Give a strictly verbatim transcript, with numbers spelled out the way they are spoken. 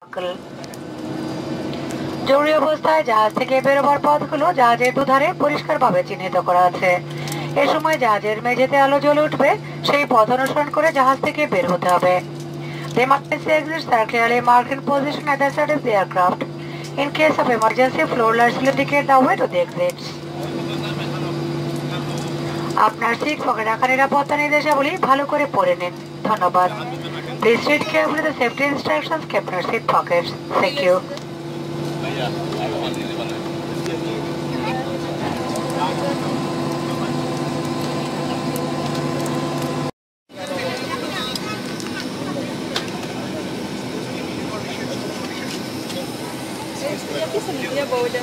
বাক্কল। জরুরি অবস্থায় জাহাজ থেকে বেরোবার পথগুলো জাহাজের দুধারে পরিষ্কারভাবে চিহ্নিত করা আছে। এ সময় জাহাজের মেঝেতে আলো জ্বলে উঠবে, সেই পথ অনুসরণ করে জাহাজ থেকে বের হতে হবে। The emergency exits are clearly marked in position at the side of the aircraft. In case of emergency, floor lights will indicate the way to the exits. আপনার সিট পকেটে রাখা নিরাপত্তা নির্দেশাবলী ভালো করে পড়ে নিন। ধন্যবাদ। Please read carefully the safety instructions kept in your seat pockets. Thank you. Я Боуля.